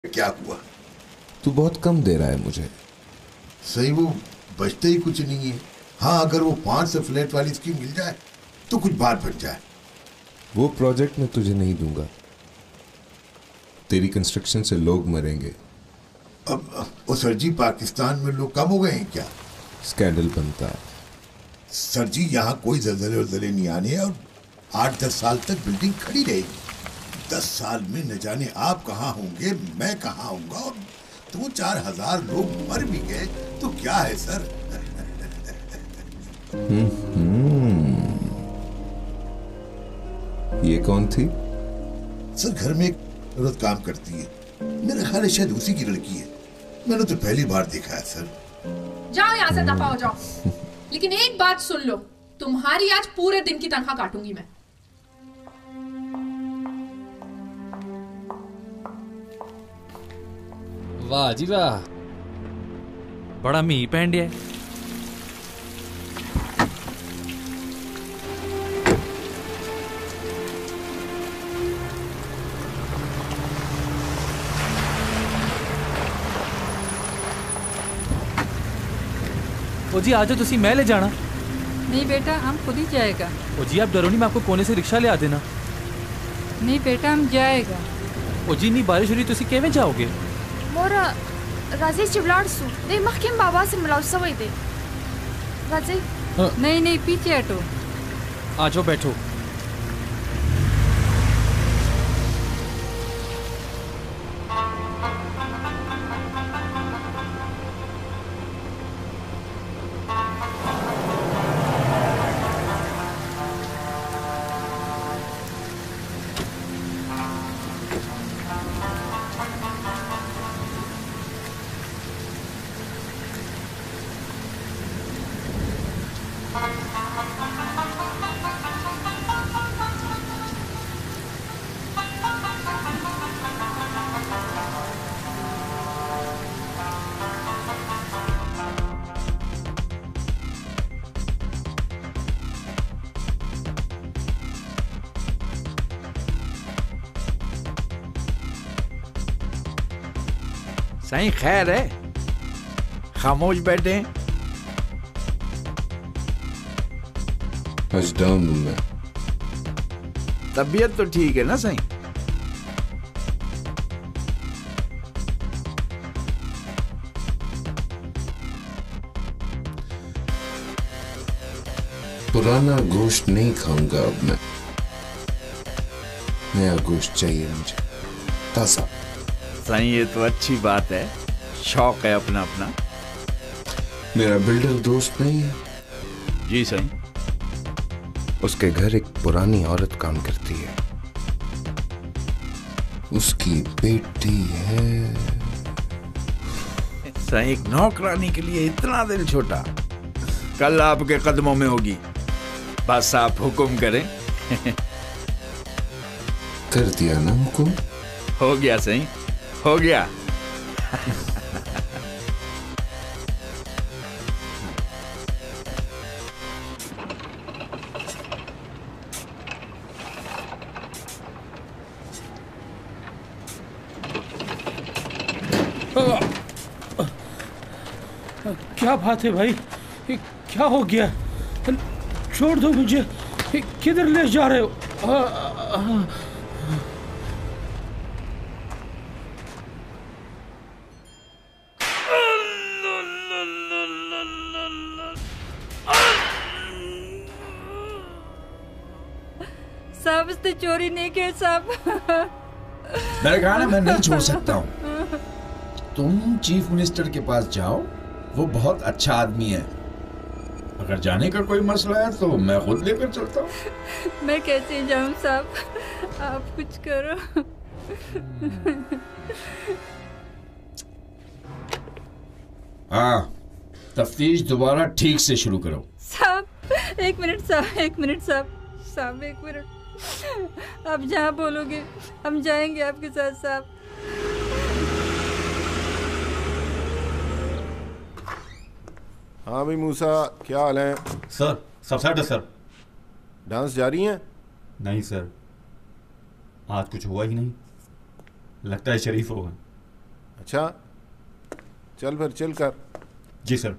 क्या हुआ? तू बहुत कम दे रहा है मुझे। सही, वो बचते ही कुछ नहीं है। हाँ, अगर वो 5 से फ्लैट वाली स्कीम मिल जाए तो कुछ बात बन जाए। वो प्रोजेक्ट मैं तुझे नहीं दूंगा। तेरी कंस्ट्रक्शन से लोग मरेंगे। अब ओ सर जी, पाकिस्तान में लोग कम हो गए हैं क्या? स्कैंडल बनता है। सर जी, यहाँ कोई जलजले और जले नहीं आने और 8-10 साल तक बिल्डिंग खड़ी रहेगी। 10 साल में न जाने आप कहाँ होंगे, मैं कहाँ होऊंगा, और 2-4 हजार लोग मर भी गए तो क्या है सर? ये कौन थी? सर, घर में एक औरत काम करती है। मेरा ख्याल है शायद उसी की लड़की है। मैंने तो पहली बार देखा है सर। जाओ यहाँ से, दफा हो जाओ। लेकिन एक बात सुन लो, तुम्हारी आज पूरे दिन की तनख्वाह काटूंगी मैं। वाह जी वाह, बड़ा मींह पैंड है। ओ जी आ जाओ, तुसी मैं ले जाना। नहीं बेटा, हम खुद ही जाएगा। ओ जी आप डरो नहीं, मैं आपको कोने से रिक्शा ले आ देना। नहीं बेटा, हम जाएगा। ओ जी नहीं बारिश हो रही, तुसी केवें जाओगे? मोरा राजी चिवलाड़सू दे मखिम बाबा से मिलाओ सवई दे राजी। नहीं नहीं, पीछे हटो। आ जाओ बैठो। सही खैर है, खामोश बैठे। आज डाउन हूं मैं। तबीयत तो ठीक है ना सही? पुराना गोश्त नहीं खाऊंगा अब मैं। नया गोश्त चाहिए मुझे, ताजा। सही, ये तो अच्छी बात है। शौक है अपना अपना। मेरा बिल्डर दोस्त नहीं है। जी सही। उसके घर एक पुरानी औरत काम करती है। उसकी बेटी है। सही, एक नौकरानी के लिए इतना दिल छोटा। कल आपके कदमों में होगी, बस आप हुक्म करें। कर दिया ना हुक्म। हो गया सही, हो गया। क्या बात है भाई, क्या हो गया? छोड़ दो मुझे, किधर ले जा रहे हो? साहब उसने चोरी नहीं की साहब। मैंने कहा ना, मैं नहीं छोड़ सकता हूँ। तुम चीफ मिनिस्टर के पास जाओ, वो बहुत अच्छा आदमी है। अगर जाने का कोई मसला है तो मैं खुद लेकर चलता हूँ। मैं कैसे जाऊँ साहब, आप कुछ करो। हाँ, तफ्तीश दोबारा ठीक से शुरू करो। साहब एक मिनट साहब, एक मिनट साहब, साहब एक मिनट। आप जहाँ बोलोगे हम जाएंगे आपके साथ साहब। हाँ भाई मूसा, क्या हाल है? सर सब सेट है सर। डांस जारी है? नहीं सर, आज कुछ हुआ ही नहीं। लगता है शरीफ होगा। अच्छा चल फिर चिल कर। जी सर।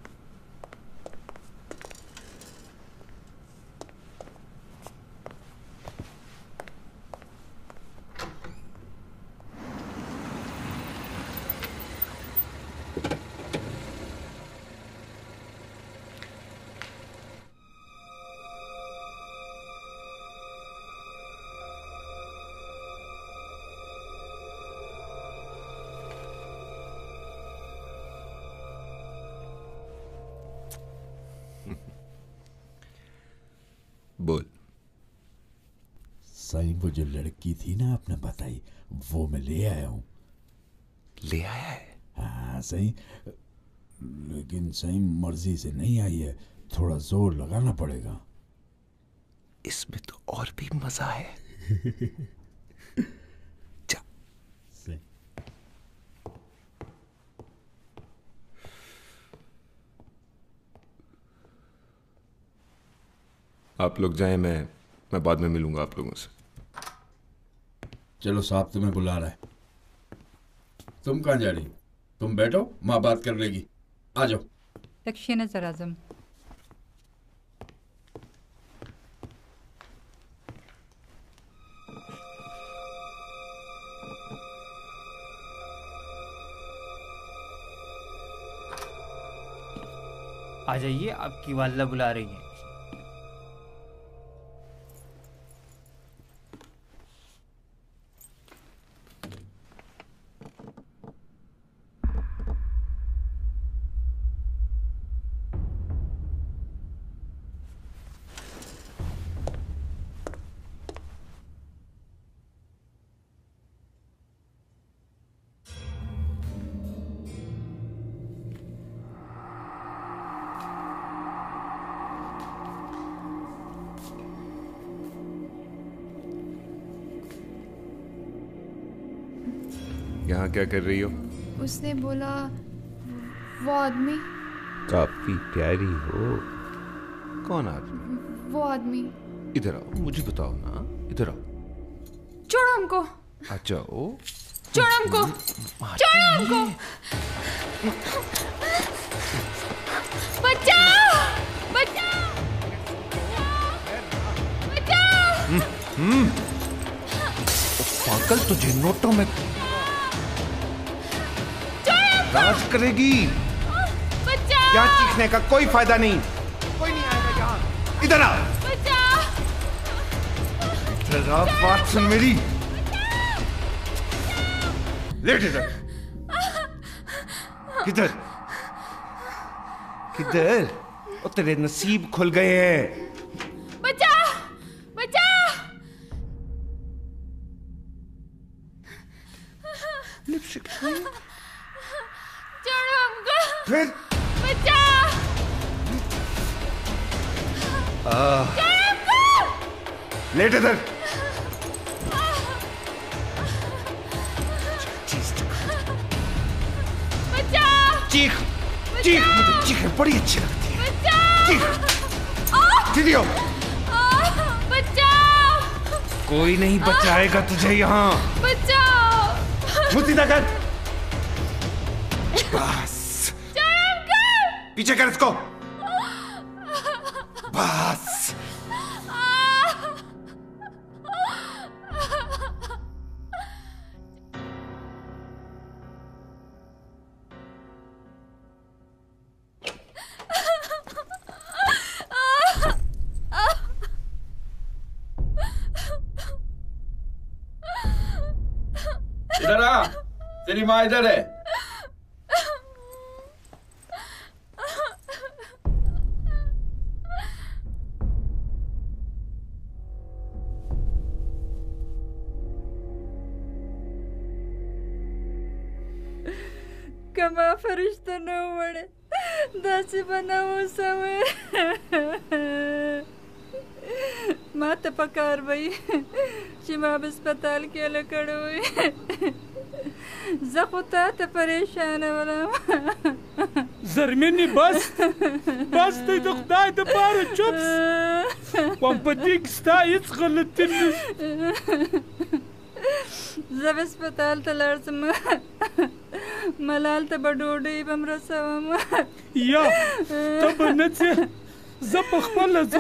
बोल। सही वो जो लड़की थी ना आपने बताई, वो मैं ले आया हूँ। ले आया है? हाँ सही, लेकिन सही मर्जी से नहीं आई है, थोड़ा जोर लगाना पड़ेगा। इसमें तो और भी मजा है। जा। सही। आप लोग जाएं, मैं बाद में मिलूंगा आप लोगों से। चलो साहब तुम्हें बुला रहा है। तुम कहाँ जा रही? तुम बैठो, माँ बात कर लेगी। आ जाओ। लक्ष्य नजर आजम। आ जाइए, आपकी वालिदा बुला रही है। यहाँ क्या कर रही हो? उसने बोला वो आदमी। काफी प्यारी हो। कौन आदमी? वो आदमी। इधर आओ, मुझे बताओ ना। इधर आओ। छोड़ो हमको। आ जाओ। छोड़ो हमको। छोड़ो हमको। बचाओ, बचाओ, बचाओ। पागल, तुझे नोटों में राज करेगी। क्या चीखने का कोई फायदा नहीं, कोई नहीं आएगा यहाँ। इधर आ। इधर आ, बात सुन मेरी। लेट इधर। किधर किधर? ओ तेरे नसीब खुल गए हैं। बचा, बचा। लिपस्टिक छोड़ो हमको। फिर बचा। लेट इधर। बचा। चीख चीख, मुझे चीखें बड़ी अच्छी लगती है। चीख। सीधी हो। बचाओ। कोई नहीं बचाएगा तुझे यहाँ। बचाओ। मुझे कर। बस पीछे कर इसको। बस इधर आ, तेरी माँ इधर है। कमा फरिश्ता न वड़े दासी बनाओ समय माता पकार भाई शिमाब अस्पताल के लकड़ हुई जखुता ते परेशान वाला زرمني بس تقطع دبار الشبس وامبتيك ستا يتغل التنس जब अस्पताल तलार से मलाल तब डोडे बमरा सवा या तब नचे जब खपल ज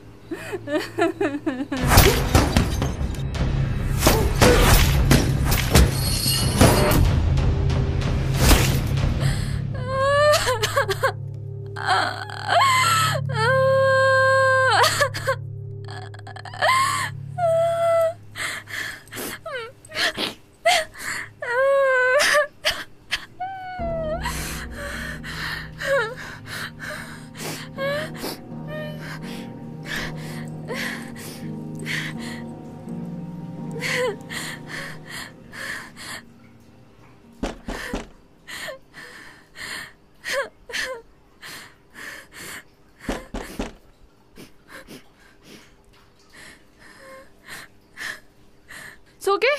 सो गए?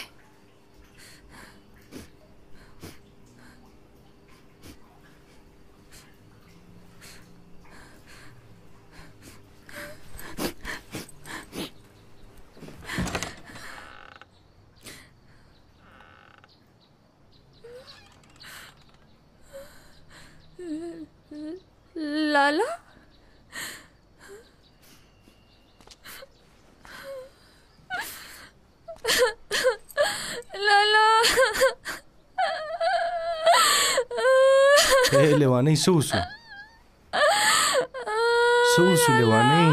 लाला लाला लेवानी सूसु सूसु लेवानी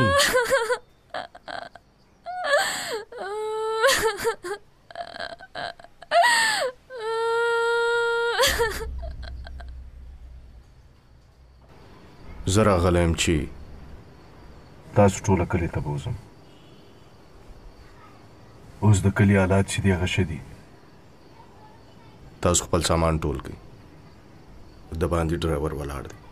زرا غلیم چی تاسو ټول کلی ته بوزم اوس د کلی حالات چې دی غشه دي تاسو خپل سامان ټول کړئ د باندې ډرایور ولاړ دی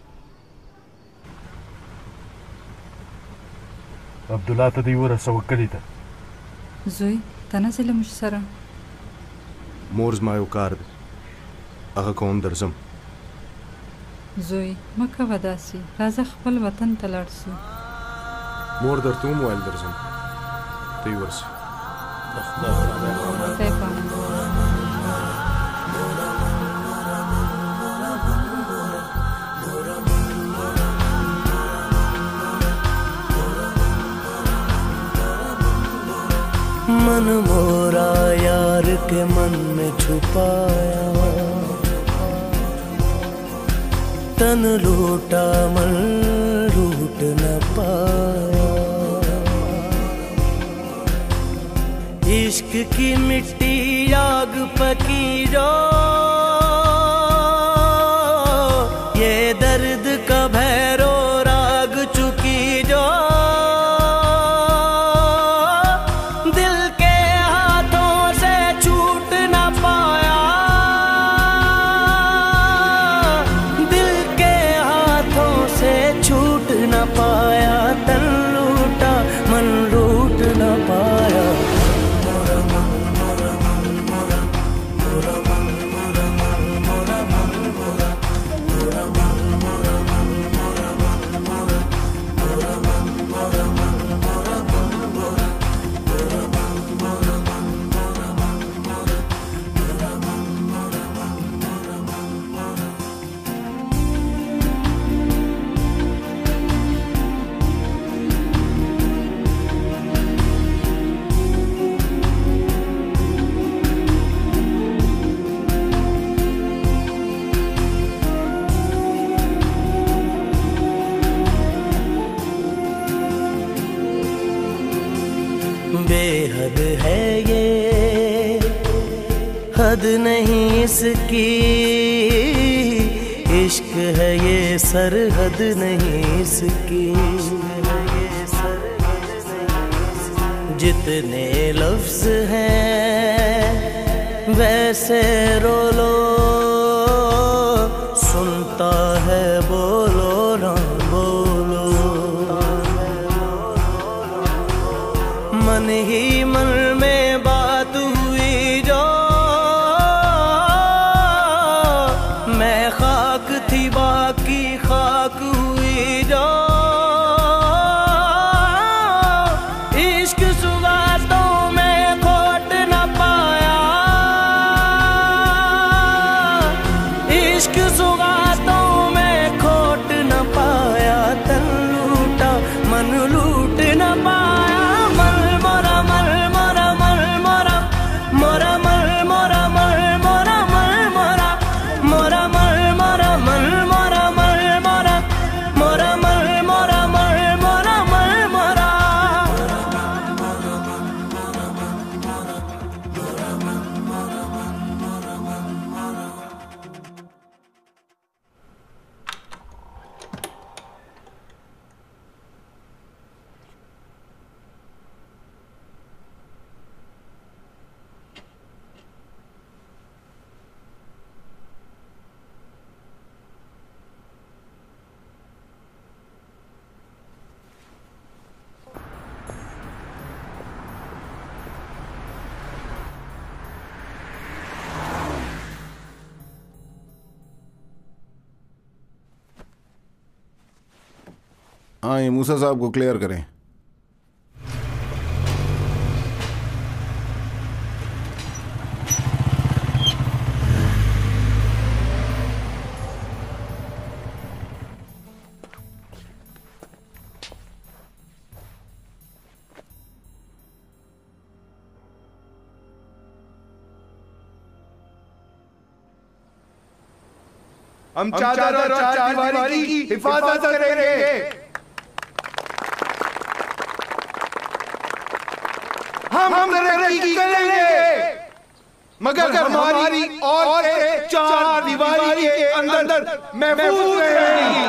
عبد الله ته دی ورسو کلی ته زوی تنازل مش سره مورز ما یو کار دی هغه کوم درځم زوی مکه وداسي راځه خپل وطن ته لاړ شو مور درته موبایل درځم ته یې ورسې मन मोरा यार के मन में छुपाया तन लूटा मन लूट न पाया इश्क की मिट्टी आग पकी जो ये दर्द का भैरो राग चुकी जो दिल के हाथों से छूट न पाया दिल के हाथों से छूट न पाया तन लूटा मन लूट न पाया बेहद है ये हद नहीं इसकी इश्क है ये सरहद नहीं इसकी जितने लफ्ज हैं वैसे रो लो सुनता है बोलो ना बोलो मन ही मन में बात हुई जो मैं खाक थी बाकी खाक हुई जो इश्क सुगातों में खोट न पाया इश्क सुगातों में खोट न पाया, तन लूटा मन लूट न पाया। मल मोरा मल मोरा मल मोरा मोरा मल मोरा मल मोरा मल मोरा मोरा मल मोरा मल मोरा मल मोरा मोरा मल मोरा मल मोरा मल मोरा। हाँ, ये मूसा साहब को क्लियर करें। हम चादर और चारदीवारी की हिफाजत करेंगे। हम तरक्की करेंगे, मगर हमारी औरतें चार दीवारी के अंदर महफूज रहेंगी।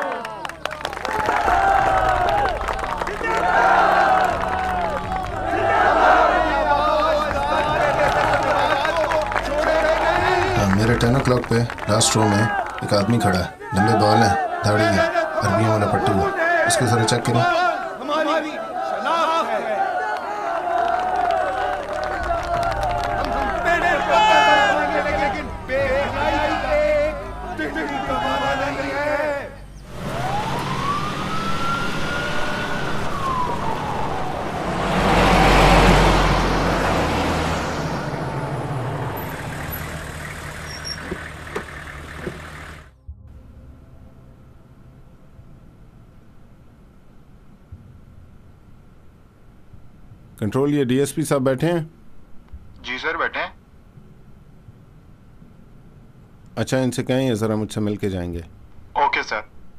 मेरे 10 o'clock पे लास्ट रो में एक आदमी खड़ा है, लंबे बाल हैं, दाढ़ी है, अरबियों वाला पट्टी है, उसके सारे चेक करें। कंट्रोल, ये डीएसपी साहब बैठे हैं? जी सर, बैठे हैं। अच्छा, इनसे कहें ये जरा मुझसे मिल के जाएंगे। Okay sir.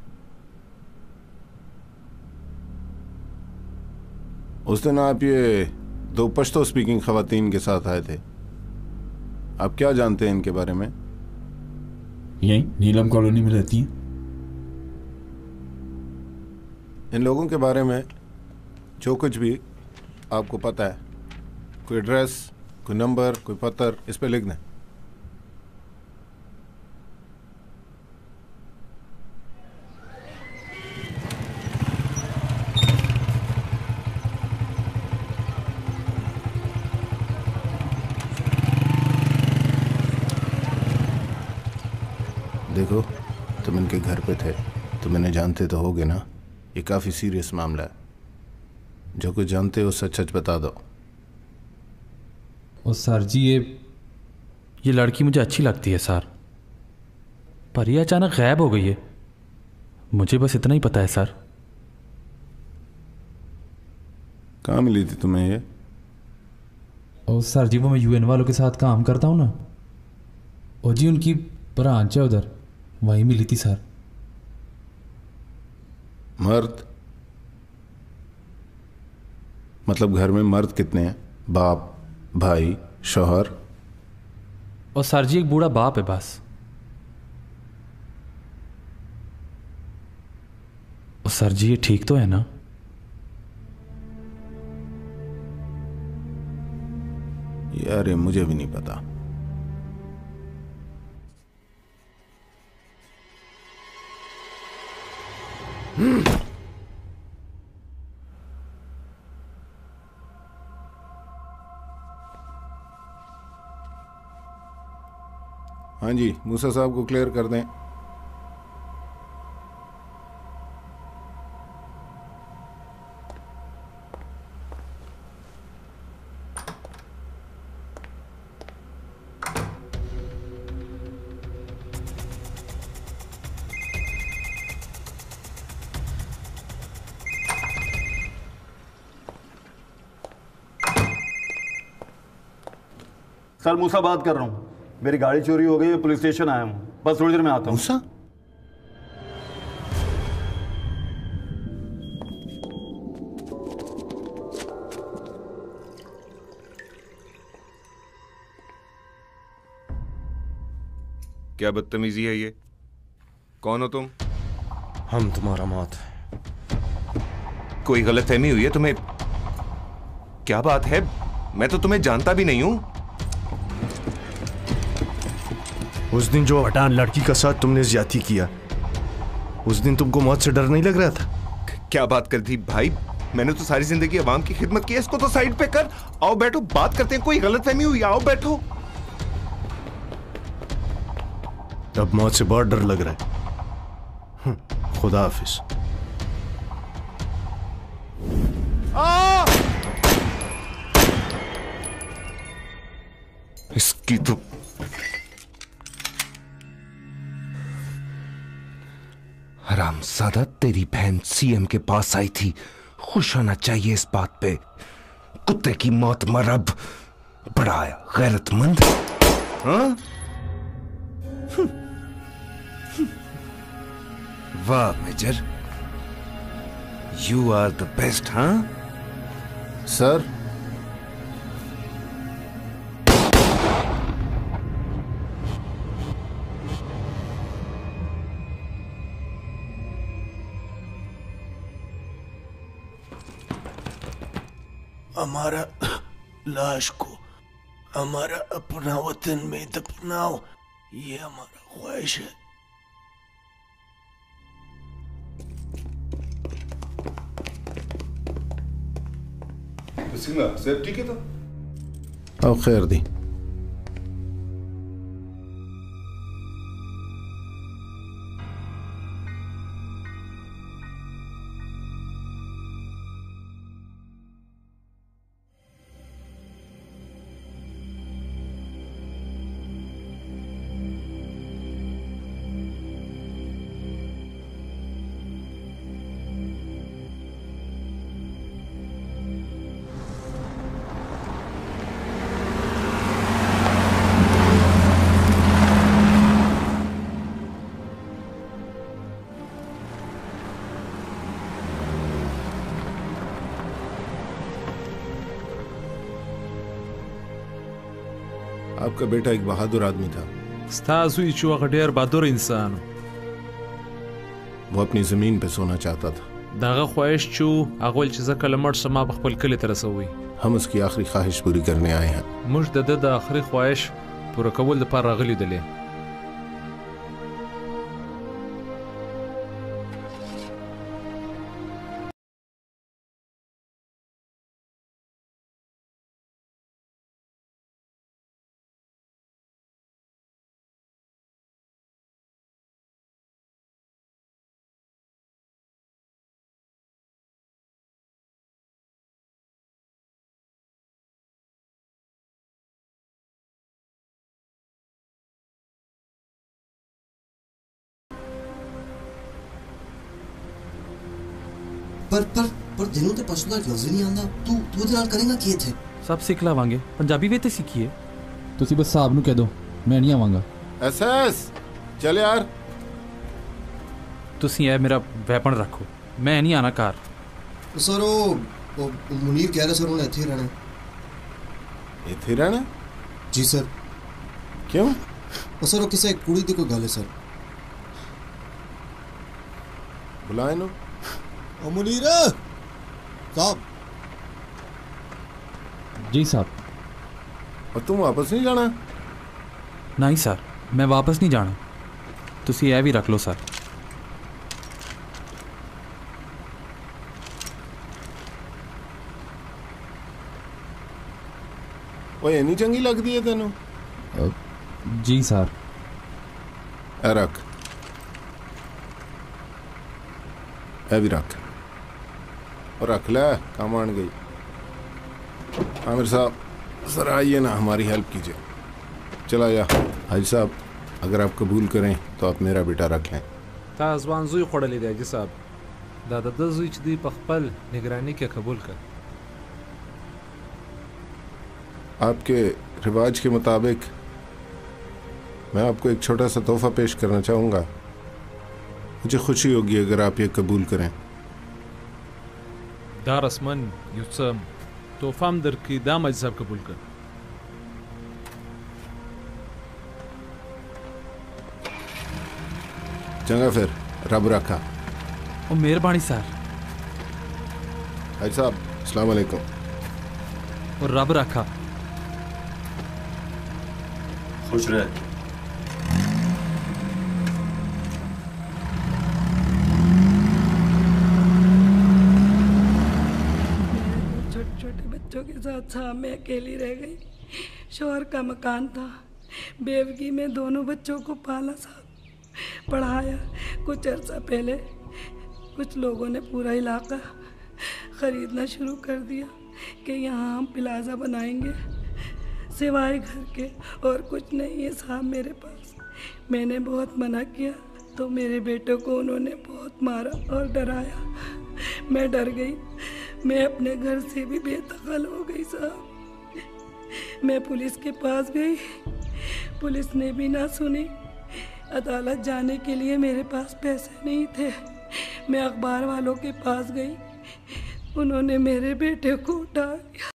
उस दिन आप ये 2 पश्तो स्पीकिंग खवातीन के साथ आए थे, आप क्या जानते हैं इनके बारे में? यही नीलम कॉलोनी में रहती हैं। इन लोगों के बारे में जो कुछ भी आपको पता है, कोई एड्रेस, कोई नंबर, कोई पत्र, इस पे लिख दें। देखो, तुम इनके घर पे थे, तुम इन्हें जानते तो होगे ना। ये काफ़ी सीरियस मामला है, जो कुछ जानते हो सच सच बता दो। और सर जी, ये लड़की मुझे अच्छी लगती है सर, पर ये अचानक गायब हो गई है। मुझे बस इतना ही पता है सर। कहाँ मिली थी तुम्हें ये? और सर जी, वो मैं यूएन वालों के साथ काम करता हूँ ना, और जी उनकी ब्रांच है उधर, वहीं मिली थी सर। मर्द? मतलब घर में मर्द कितने हैं? बाप, भाई, शौहर? और सर जी, एक बूढ़ा बाप है बस। और सर जी, ये ठीक तो है ना? यार, मुझे भी नहीं पता। हाँ जी, मूसा साहब को क्लियर कर दें। सर मूसा बात कर रहा हूँ, मेरी गाड़ी चोरी हो गई है, पुलिस स्टेशन आया हूँ, बस थोड़ी देर में आता हूँ। मूसा? क्या बदतमीजी है ये? कौन हो तुम? हम तुम्हारा मौत। कोई गलतफहमी हुई है तुम्हें? क्या बात है? मैं तो तुम्हें जानता भी नहीं हूं। उस दिन जो पठान लड़की का साथ तुमने ज्यादती किया, उस दिन तुमको मौत से डर नहीं लग रहा था? क्या बात कर दी भाई, मैंने तो सारी जिंदगी अवाम की खिदमत की है, इसको तो साइड पे कर। आओ बैठो, बात करते हैं। कोई गलतफहमी हुई? आओ बैठो। अब मौत से बहुत डर लग रहा है। खुदा हाफिज। इसकी तो हरामजादा, तेरी बहन सीएम के पास आई थी, खुश होना चाहिए इस बात पे। कुत्ते की मौत मरब, बड़ा आया गैरतमंद। हाँ? वाह major, you are the best. हाँ सर, हमारा लाश को हमारा अपना वतन में दफनाओ, ये हमारा ख्वाहिश है। सेब ठीक है तो? अब खैर दी। आपका बेटा एक बहादुर आदमी था। बहादुर इंसान, वो अपनी जमीन पे सोना चाहता था। दागा ख्वाहिश चू अगवल चीज़ कलमट समा बखपल कले तरसोई। हम उसकी आखिरी ख्वाहिश पूरी करने आए हैं। मुझ दद आखिरी ख्वाहिश पूरा कबूल द पार अगली दले। पर दिनों ते पछदा लफ्ज़ नहीं आंदा। तू ਉਹਦੇ ਨਾਲ ਕਰੇਗਾ ਕੀ ਇੱਥੇ? सब सिख लवांगे, पंजाबी भी तो सीखिए। ਤੁਸੀਂ ਬਸ ਸਾਹਿਬ ਨੂੰ ਕਹਿ ਦਿਓ ਮੈਂ ਨਹੀਂ ਆਵਾਂਗਾ। एसएस चल यार। तुसी ये मेरा वेपन रखो, मैं नहीं आना कार। सर वो मुनीर कह रहे सर उन्हें ਇੱਥੇ रहना। ਇੱਥੇ रहना? जी सर। क्यों? सर वो किसी कुड़ी दी कोई गल है सर। बुलाए नो। मुनीर साहब। जी साहब। और तुम वापस नहीं जाना? नहीं सर, मैं वापस नहीं जाना। तुसी ये भी रख लो सर। वो इन्नी चंगी लगती है तेनू? जी सर। रख, ए भी रख, और रख ले, काम आन गई। आमिर साहब सर आइए ना, हमारी हेल्प कीजिए। चला जा हाजी साहब, अगर आप कबूल करें तो आप मेरा बेटा रख लें। ताजवान जुई खोड़ली दे हाजी साहब, दादा जुई दी पखपल निगरानी के कबूल कर। आपके रिवाज के मुताबिक मैं आपको एक छोटा सा तोहफा पेश करना चाहूँगा। मुझे खुशी होगी अगर आप ये कबूल करें। دا رسمن یو څه تحفه هم درکړي، دا مجلس صاحب قبول کړ. चंगा फिर रब रखा। ओ मेहरबानी सर। हाजी साहब अस्सलाम वालेकुम। और रब रखा। खुश रहे। छोटे छोटे बच्चों के साथ शाम में अकेली रह गई। शौहर का मकान था, बेवगी में दोनों बच्चों को पाला, साथ पढ़ाया। कुछ अर्सा पहले कुछ लोगों ने पूरा इलाका ख़रीदना शुरू कर दिया कि यहाँ हम प्लाजा बनाएंगे। सिवाय घर के और कुछ नहीं है साहब मेरे पास। मैंने बहुत मना किया तो मेरे बेटे को उन्होंने बहुत मारा और डराया। मैं डर गई, मैं अपने घर से भी बेदखल हो गई साहब। मैं पुलिस के पास गई, पुलिस ने भी ना सुनी। अदालत जाने के लिए मेरे पास पैसे नहीं थे। मैं अखबार वालों के पास गई, उन्होंने मेरे बेटे को उठा लिया।